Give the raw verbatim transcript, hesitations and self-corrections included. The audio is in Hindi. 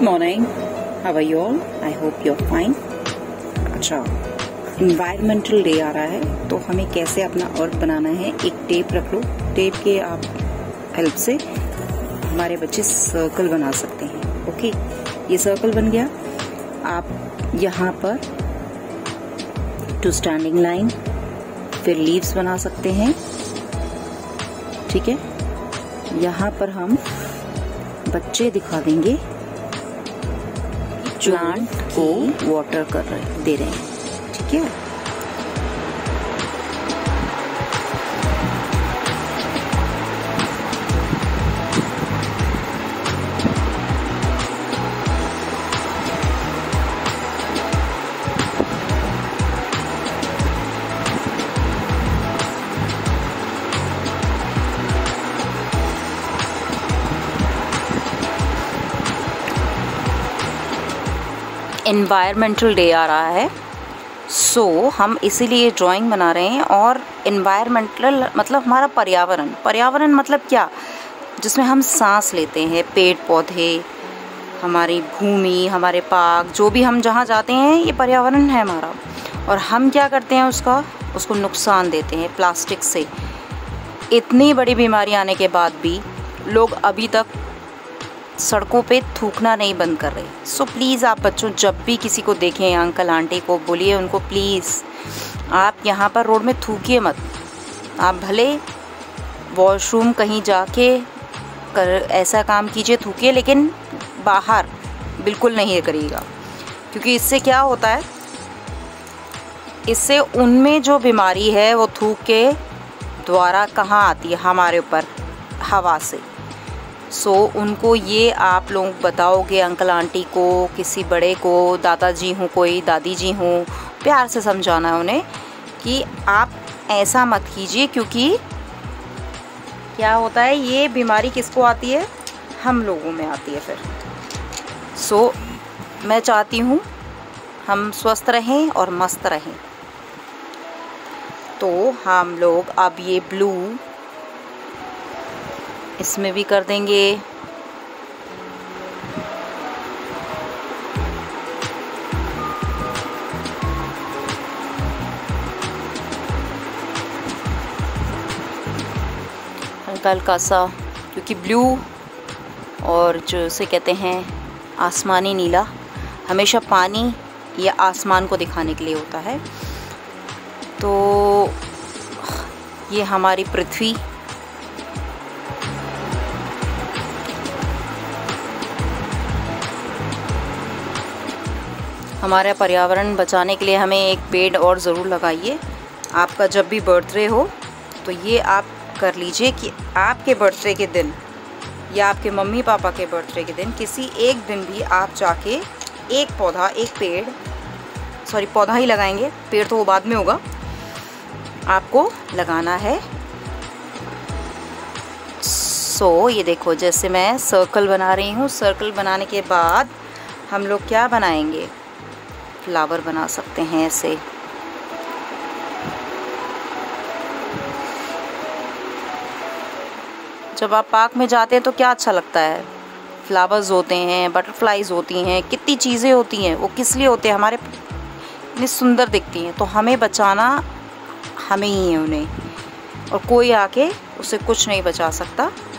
Good morning, how are you all? I hope you are fine. अच्छा, इन्वायरमेंटल डे आ रहा है तो हमें कैसे अपना अर्थ बनाना है। एक टेप रख लो, टेप के आप हेल्प से हमारे बच्चे सर्कल बना सकते हैं। ओके, ये सर्कल बन गया। आप यहाँ पर टू स्टैंडिंग लाइन, फिर लीव्स बना सकते हैं। ठीक है, यहाँ पर हम बच्चे दिखा देंगे प्लांट को वाटर कर रहे दे रहे हैं। ठीक है, एनवायरमेंटल डे आ रहा है, सो so, हम इसीलिए ड्राइंग बना रहे हैं। और एनवायरमेंटल मतलब हमारा पर्यावरण। पर्यावरण मतलब क्या? जिसमें हम सांस लेते हैं, पेड़ पौधे, हमारी भूमि, हमारे पार्क, जो भी हम जहाँ जाते हैं, ये पर्यावरण है हमारा। और हम क्या करते हैं उसका उसको नुकसान देते हैं प्लास्टिक से। इतनी बड़ी बीमारी आने के बाद भी लोग अभी तक सड़कों पे थूकना नहीं बंद कर रहे। सो प्लीज़ आप बच्चों जब भी किसी को देखें, अंकल आंटी को बोलिए उनको प्लीज़ आप यहाँ पर रोड में थूकिए मत। आप भले वॉशरूम कहीं जाके कर ऐसा काम कीजिए, थूकिए, लेकिन बाहर बिल्कुल नहीं करिएगा। क्योंकि इससे क्या होता है, इससे उनमें जो बीमारी है वो थूक के द्वारा कहाँ आती है? हमारे ऊपर, हवा से। सो so, उनको ये आप लोग बताओगे, अंकल आंटी को, किसी बड़े को, दादाजी हूँ, कोई दादी जी हूँ, प्यार से समझाना है उन्हें कि आप ऐसा मत कीजिए। क्योंकि क्या होता है, ये बीमारी किसको आती है? हम लोगों में आती है फिर। सो so, मैं चाहती हूँ हम स्वस्थ रहें और मस्त रहें। तो हम लोग अब ये ब्लू इसमें भी कर देंगे। हल्का हल्का सा, क्योंकि ब्लू और जो इसे कहते हैं आसमानी नीला हमेशा पानी या आसमान को दिखाने के लिए होता है। तो ये हमारी पृथ्वी, हमारा पर्यावरण बचाने के लिए हमें एक पेड़ और ज़रूर लगाइए। आपका जब भी बर्थडे हो तो ये आप कर लीजिए कि आपके बर्थडे के दिन या आपके मम्मी पापा के बर्थडे के दिन किसी एक दिन भी आप जाके एक पौधा, एक पेड़, सॉरी पौधा ही लगाएंगे, पेड़ तो वो बाद में होगा, आपको लगाना है। सो so, ये देखो, जैसे मैं सर्कल बना रही हूँ। सर्कल बनाने के बाद हम लोग क्या बनाएंगे? फ्लावर बना सकते हैं ऐसे। जब आप पार्क में जाते हैं तो क्या अच्छा लगता है? फ्लावर्स होते हैं, बटरफ्लाईज होती हैं, कितनी चीज़ें होती हैं। वो किस लिए होते हैं? हमारे इतनी सुंदर दिखती हैं। तो हमें बचाना हमें ही है उन्हें, और कोई आके उसे कुछ नहीं बचा सकता।